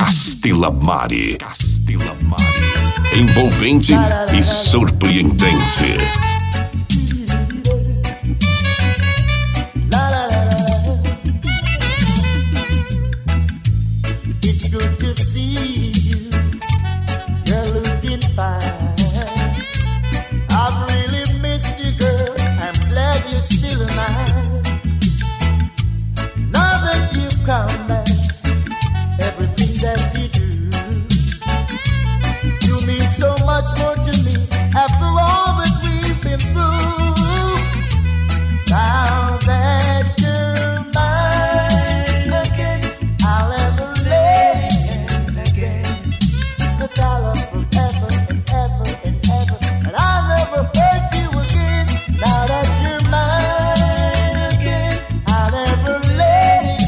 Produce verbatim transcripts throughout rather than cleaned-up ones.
Castelamari. Castelamari. Envolvente e surpreendente. Come back, everything that you do, you mean so much more to me after all that we've been through. Now that you're mine again, I'll never let it end again, 'cause I love forever and ever and ever, and I'll never hurt you again. Now that you're mine again, I'll never let it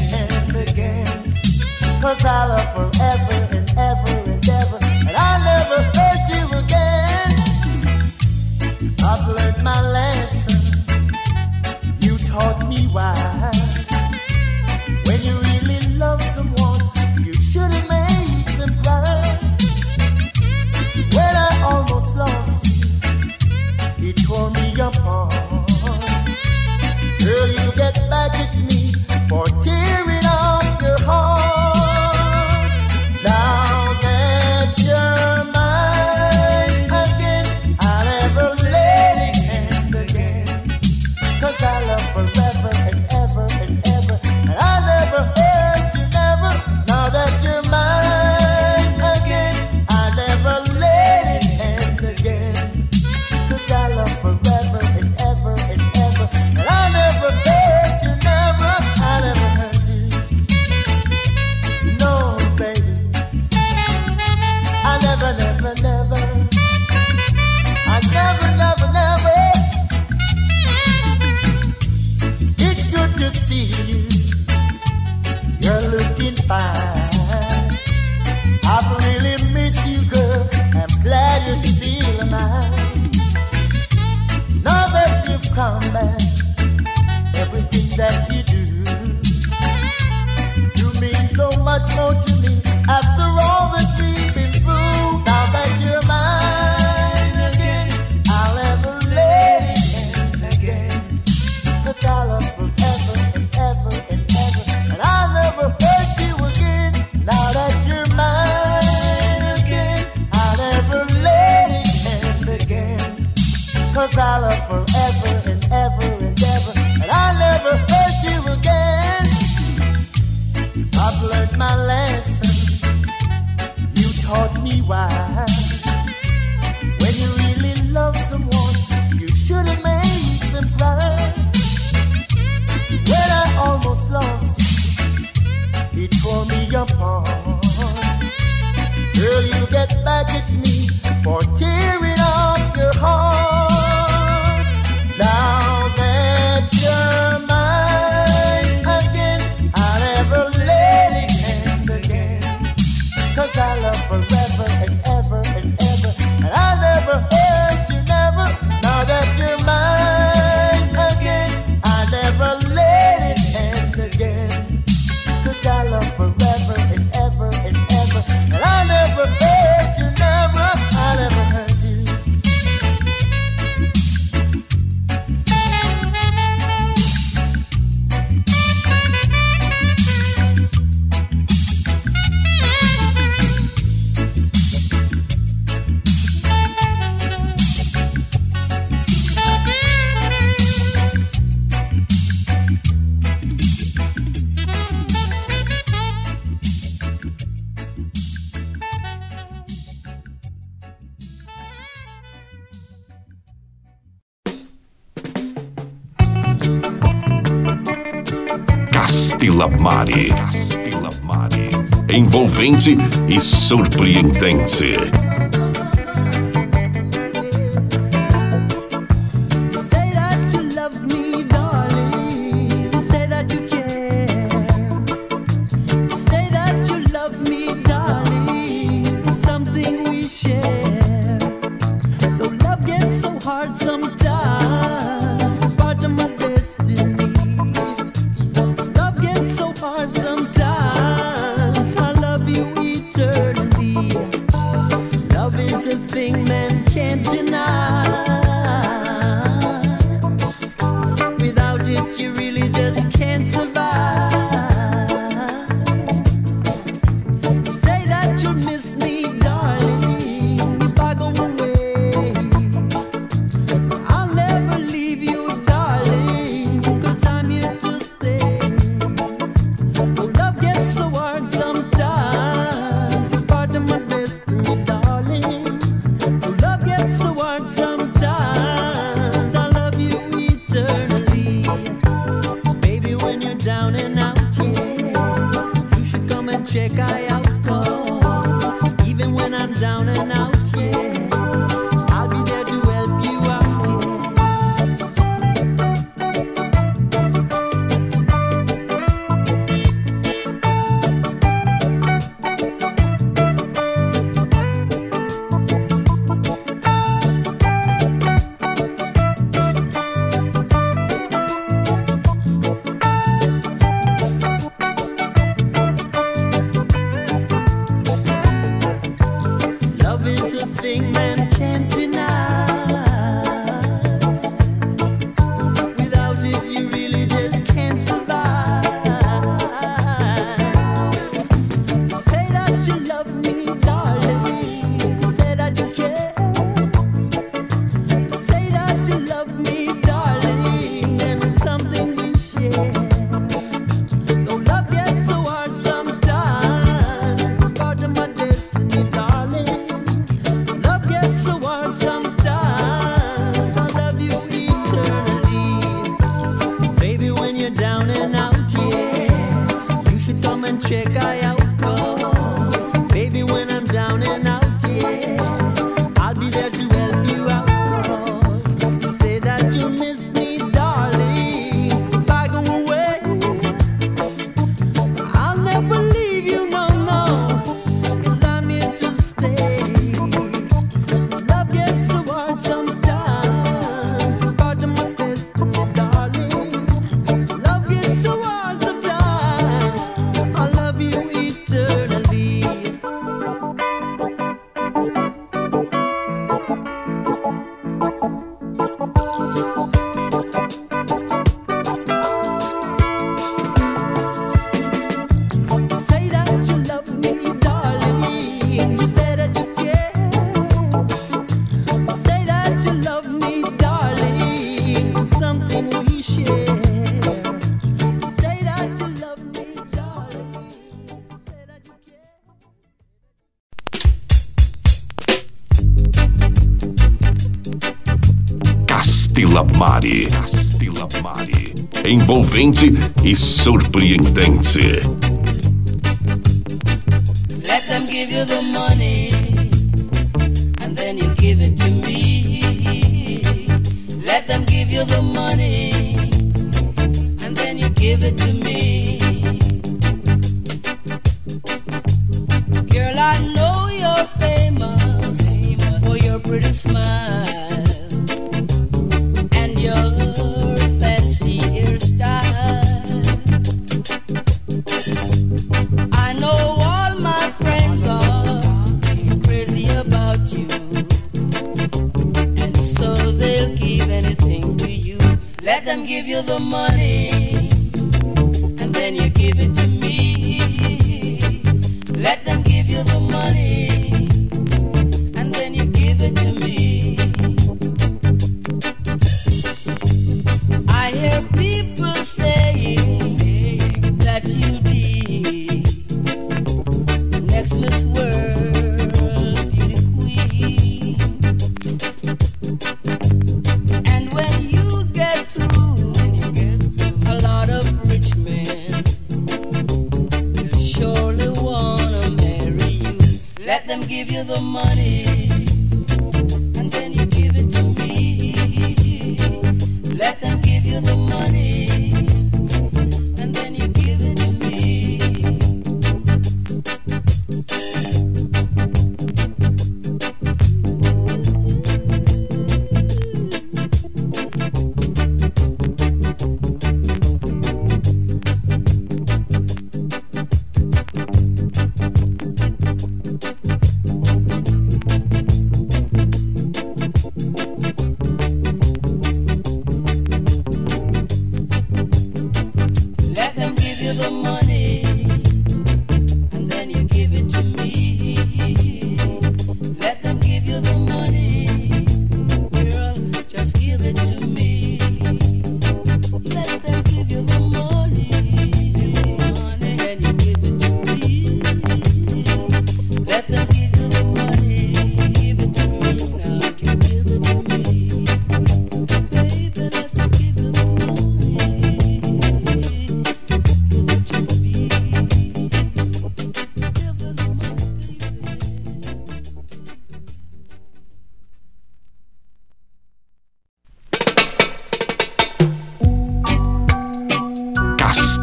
'cause I love forever and ever and ever, and I'll never hurt you again. I've learned my lesson, you taught me why. When you really love someone, you shouldn't make them cry. When I almost lost you, it tore me apart. Girl, you get back at me for tearing up your heart. Now that you're mine again, I'll never let it end again, 'cause I love forever and ever and ever, and I'll never hurt you, never. Now that you're mine again, I'll never let it end again, 'cause I love forever and ever and ever, and I'll never hurt you, never. I'll never hurt you, no baby. I never, never, never. I never, never, never. It's good to see you. You're looking fine. I've really missed you, girl. I'm glad you're still mine. Now that you've come back, everything that you do, you mean so much more to me after all that we've been through. Now that you're mine again, I'll never let it end again, 'cause I love forever and ever and ever, and I'll never hurt you again. Now that you're mine again, I'll never let it end again, 'cause I love forever and ever and ever, and I'll never hurt you again. I've learned my lesson, you taught me why. When you really love someone, you shouldn't make them cry. When I almost lost you, it tore me apart. Girl, you get back at me for tearing up your heart. Now that you're mine again, I'll never let it end again, 'cause I love forever and ever and ever, and I'll never hurt you, never. Now that you're mine again, I'll never let it end again, 'cause I love forever and ever and ever, and I'll never hurt you, never. I'll never hurt you. Castelamari. Castelamari. Envolvente e surpreendente. Sometimes I love you eternally. a thing man can't deny. Without it you really just can't survive. Say that you'll miss me, darling, if I go away. I'll never leave you, darling, 'cause I'm here to stay. Oh, love gets so hard sometimes, it's part of my destiny, darling. Oh, love gets so hard sometimes, I love you eternally. Baby, when you're down and out, yeah, you should come and check I out, 'cause even when I'm down and out, yeah, I'll be there to help you out, yeah. Love is a thing man can't deny. Without it you really just can't survive. Say that you love me, darling. Say that you care. Say that you love me, darling, and it's something we share. Though love gets so hard sometimes, it's part of my destiny, darling. Love gets so hard sometimes, I love you eternally. Baby, when you're down and out, yeah, you should come and check I out, 'cause baby, when I'm down and out, yeah, I'll be there to help you out, 'cause you say that you'll miss me, darling, if I go away. I'll never leave you, no, no, 'cause I'm here to stay. Love gets so hard sometimes, it's part of my destiny, darling. Love gets so hard sometimes, I love you eternally. Say that you love me, darling. You say that you care. Say that you love me, darling. It's something we share. Say that you love me, darling. Say that you care. Castilla Mari. Castilla Mari. Envolvente e surpreendente. Let them give you the money, and then you give it to me. Let them give you the money, and then you give it to me. Girl, I know you're famous for your pretty smile and your fancy hairstyle. I know all my friends are crazy about you, and so they'll give anything to you. Let them give you the money, and then you give it to me. Let them give you the money, and then you give it to me. I hear people saying that you'll be next Miss World Beauty Queen, and when you get through, a lot of rich men will surely wanna marry you. Let them give you the money, and then you give it to me. Let them give you the money, and then you give it to me.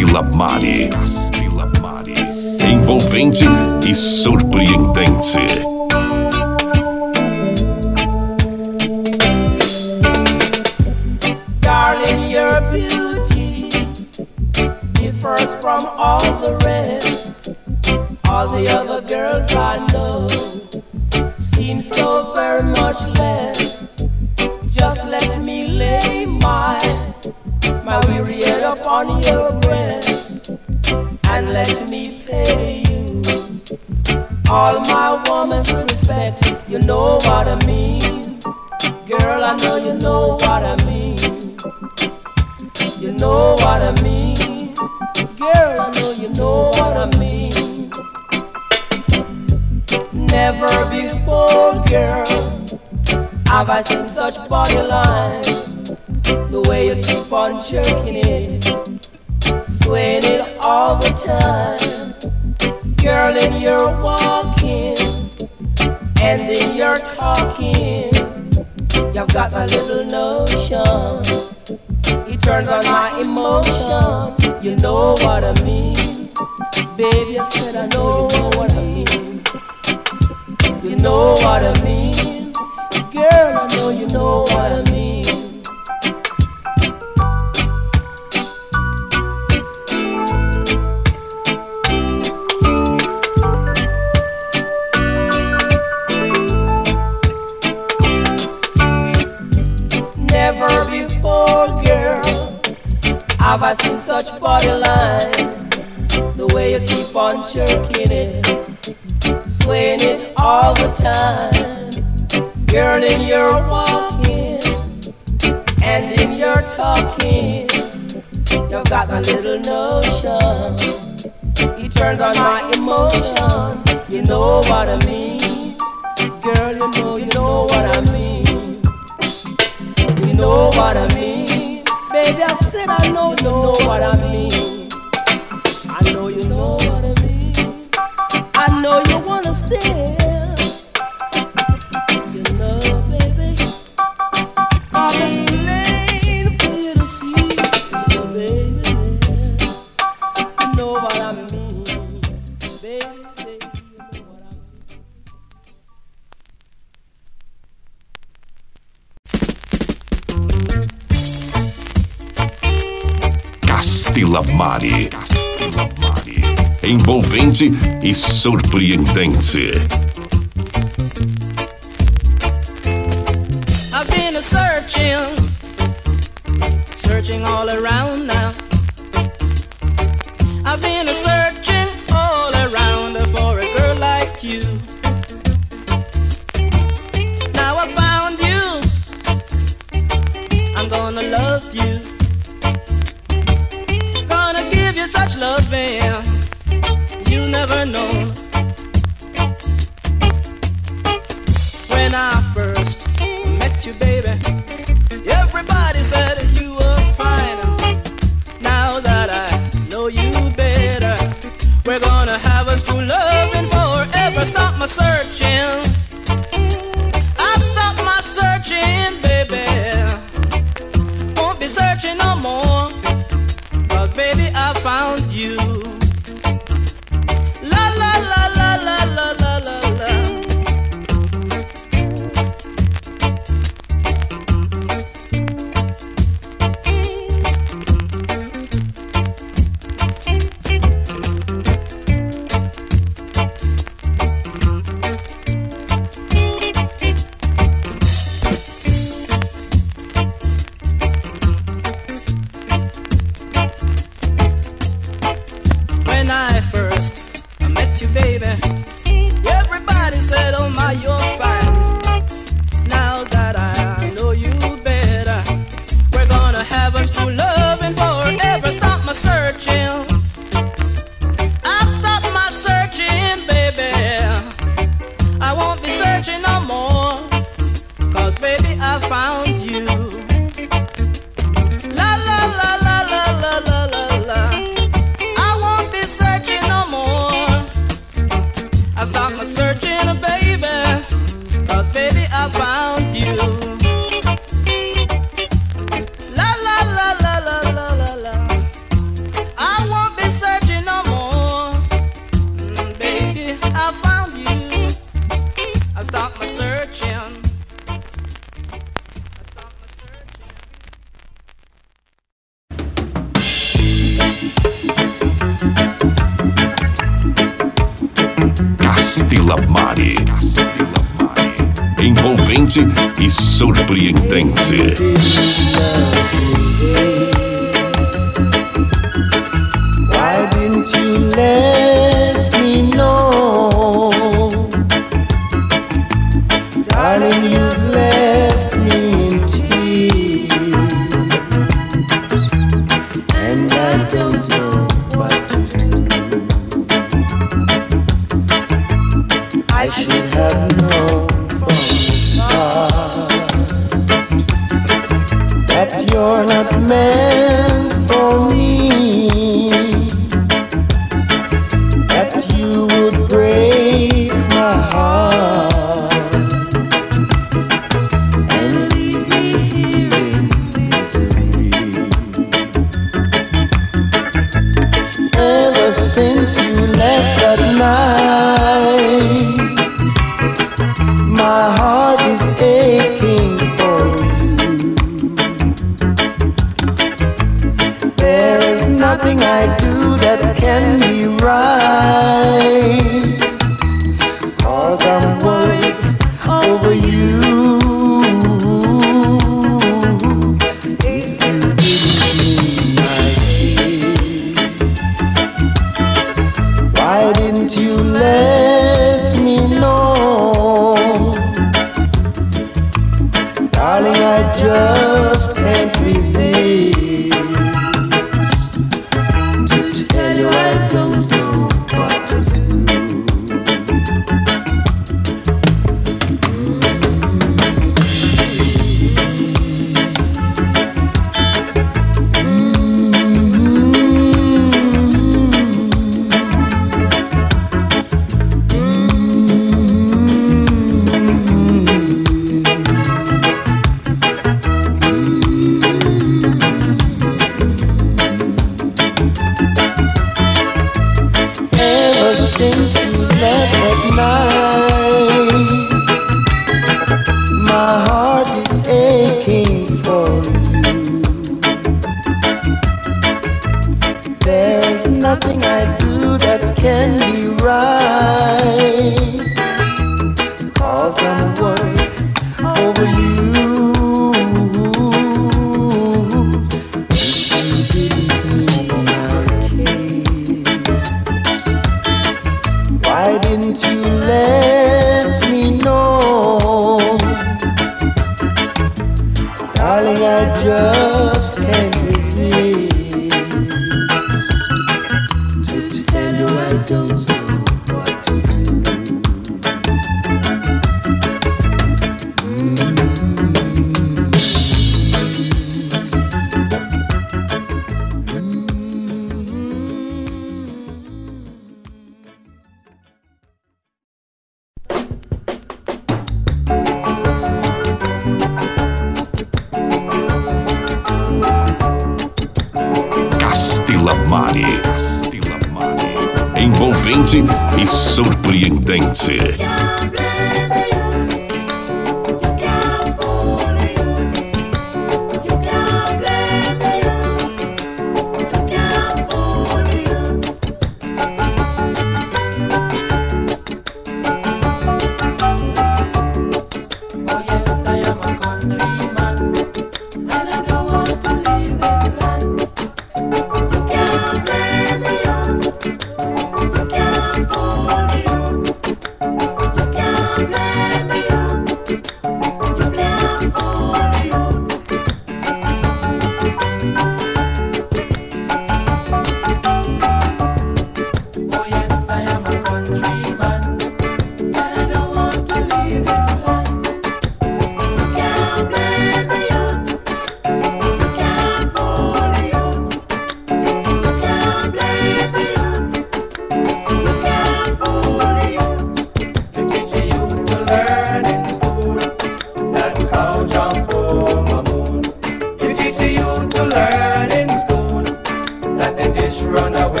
Castilla Mari. Castilla Mari. Envolvente e surpreendente. Darling, your beauty differs from all the rest. All the other girls I know seem so very much less. Just let me lay my my weary head upon your breast and let me pay you all my woman's respect. You know what I mean, girl. I know you know what I mean. You know what I mean, girl. I know you know what I mean. Never before, girl, have I seen such body lines. The way you keep on jerking it, swaying it all the time. Girl, in your walking and in your talking, you've got a little notion. It turns on my emotion. You know what I mean, baby. I said I know you know what I mean. You know what I mean, girl. I know you know what I mean. Never before, girl, have I seen such body line. The way you keep on jerking it, swaying it all the time. Girl, in your walking and in your talking, you've got a little notion. It turns on my emotion. You know what I mean, girl. You know, you know what I mean. You know what I mean, baby. I said I know you know what I mean. I know you know what I mean. I know you wanna stay. You know, baby, I'm plain for you to see, oh, baby. You know what I mean, baby, baby, you know what I mean. Castilla Mari. Castilla Mari. Envolvente e surpreendente. I've been a searching, searching all around now. I've been a searching all around for a girl like you. Now I found you, I'm gonna love you. Gonna give you such loving you never known. When I first met you, baby, everybody said you were fine. Now that I know you better, we're gonna have us true loving forever. Stop my searching, I've stopped my searching, baby. Won't be searching no more, 'cause baby I found you. La la la la la la la la la. When I first met you, baby, everybody said, oh my, you're fine. Now that I know you better, we're gonna have us true loving forever. Stop my searching, I've stopped my searching, baby. I won't be searching no more, 'cause baby I found you. La la la la la la la la la. I won't be searching no more. I've stopped my searching, baby, 'cause baby I found you. La la la la la la la la. I won't stop my searching. Castilla Mari, Castilla Mari, envolvente e surpreendente. Why didn't you let me know? Darling, you left me in tears, and I don't know what to do. I should have known from the start that you're not meant for me, that you would break my heart and leave me here in misery. Ever since you left that night, my heart is aching for you. There is nothing I do that can be right, 'cause I'm worried over you. If you didn't mean my case, why didn't you let me know? Darling, I just can't resist to tell you I don't know what to do. Since you left at night, my heart is aching for you. There is nothing I do that can be right, 'cause I'm worried over you. Why didn't you let me know? Darling, I just can't resist to tell you I don't know what to do. Castilla Mari, Castilla Mari, envolvente e surpreendente.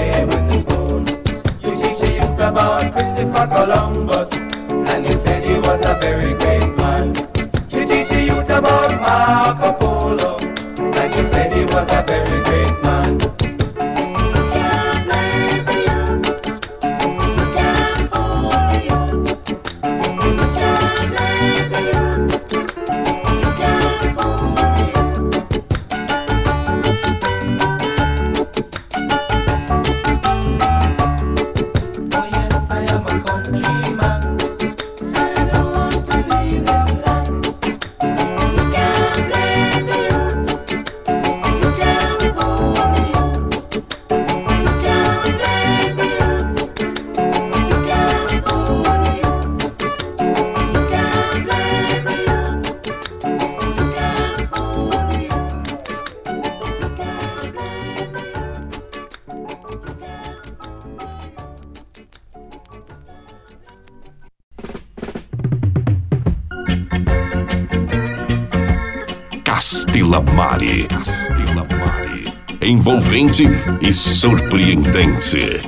Christopher Columbus, and you said he was was a very great man. You teach the youth about Marco Polo, and you said he was a very great man. Castilla Mari, Castilla Mari, envolvente e surpreendente.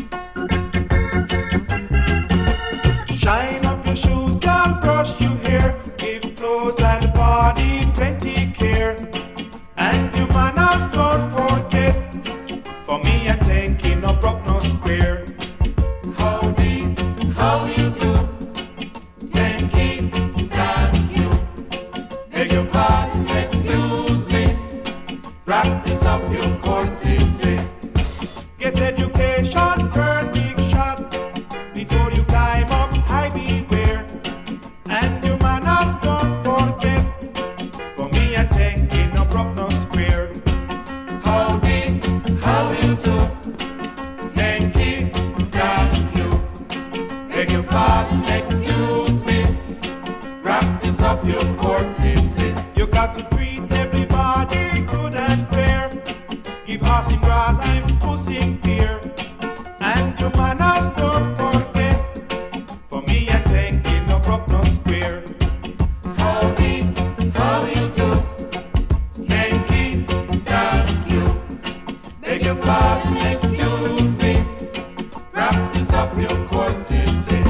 Shine up your shoes, girl, brush your hair, give clothes and body plenty care, and you manners don't forget. For me, I'm thinking no broke, no square. Howdy, how you do? Thank you, thank you. Beg your pardon, excuse me. Practice up your courtesy. Get education, turn big shot. Before you climb up, I beware. And your manners don't forget. For me, I'm thinking no broke, no square. Howdy, how you do? Thank you, thank you. Beg your pardon, excuse me. Practice up your courtesy. You got to treat everybody good and fair. Give horse in grass and pussy in beer. And your manners don't forget. For me, I'm thinking no broke, no square. Howdy, how you do? Thank you, thank you. Beg your pardon, excuse me. Practice up your courtesy.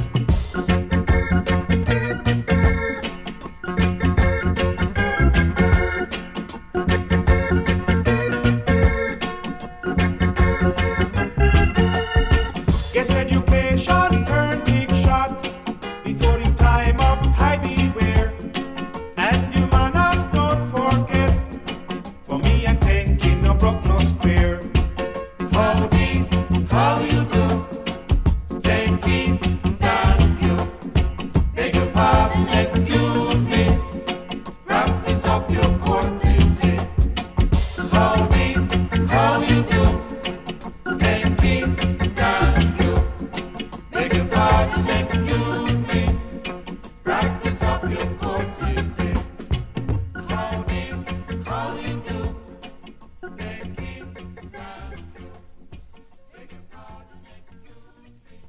Get education, turn big shot. Before you climb up, I beware. And your manners don't forget. For me, I'm thinking no broke, no square. Howdy, how you do? Thank you, thank you. Beg your pardon, excuse me. Practice up your courtesy. Howdy, how you do? Thank you, thank you. Beg your pardon, excuse me. Practice up your courtesy. Howdy, how you do? Thank you, thank you. Beg your pardon, excuse me.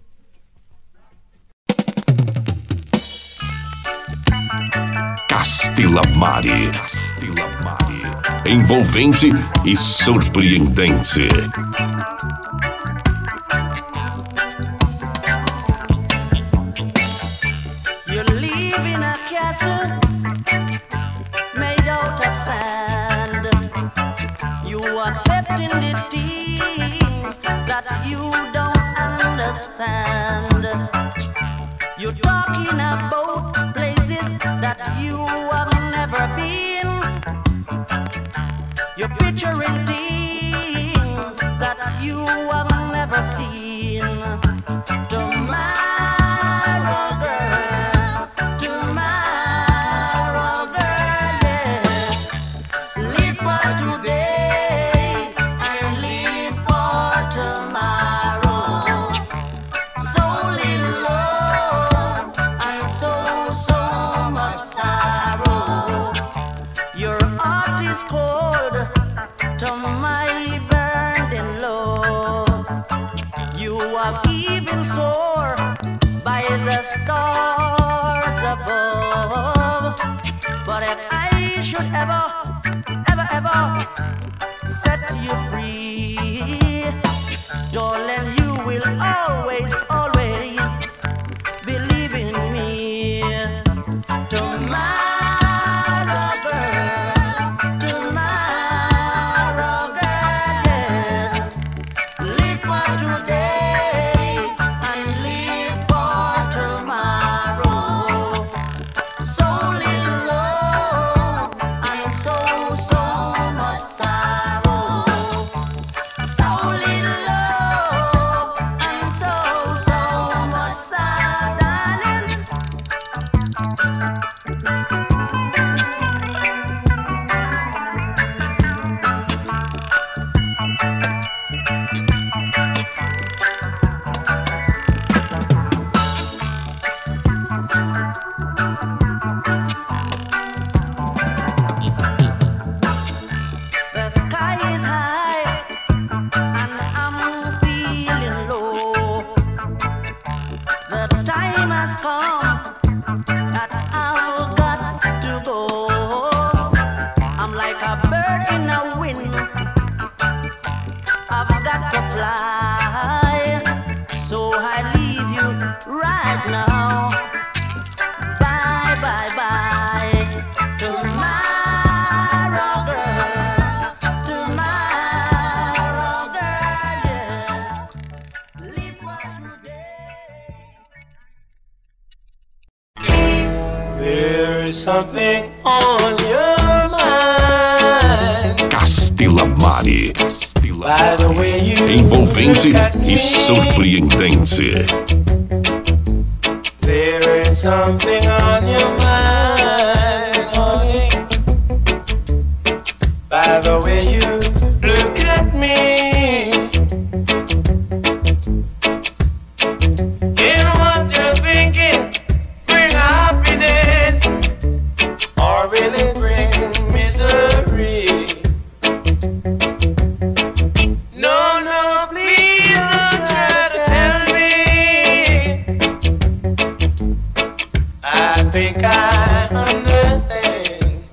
Castilla Mari, Castilla Mari, envolvente e surpreendente. You live in a castle made out of sand. You accepting the things that you don't understand. You're talking about places that you have never been. You're picturing things that you have never seen. Tomorrow, girl, tomorrow, girl, yeah. Live for today and live for tomorrow. Soul in love and so, so much sorrow. Your heart is cold to my burning love. You have even soared by the stars above. But if I should ever, ever, ever set you free, darling, you will always, always believe in me. that I've got to go. I'm like a bird in the wind. I've got to fly. So I leave you right now. Bye, bye, bye. Tomorrow, girl. Tomorrow, girl, yes. Live for today. There is something on your mind. Castilla Mari. By the way you Envolvente look at e me. surpreendente. There is something on your mind, honey. By the way you look at me. In what you're thinking, bring happiness, or will it bring misery? No, no, please don't try to tell me. I think I understand.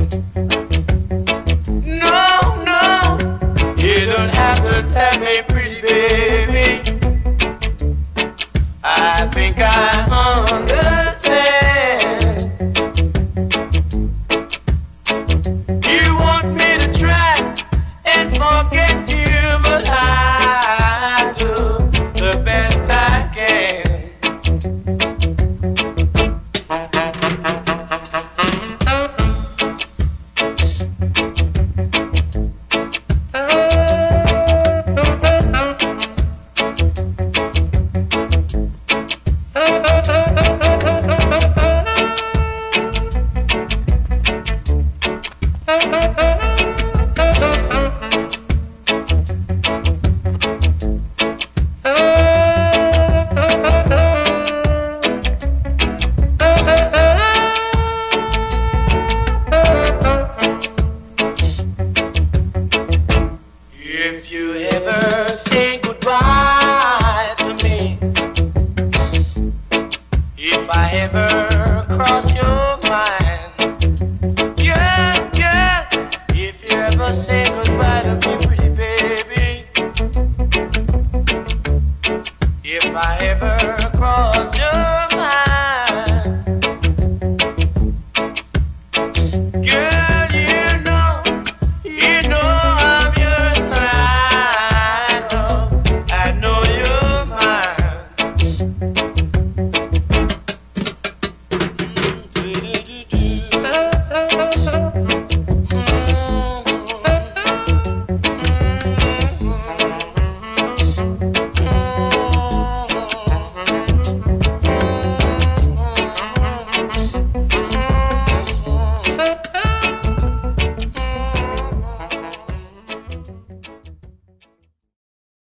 No, no, you don't have to tell me, pretty baby. I think I understand. You want me to try and forget you, but I do the best I can. If you ever say goodbye to me, if I ever cross your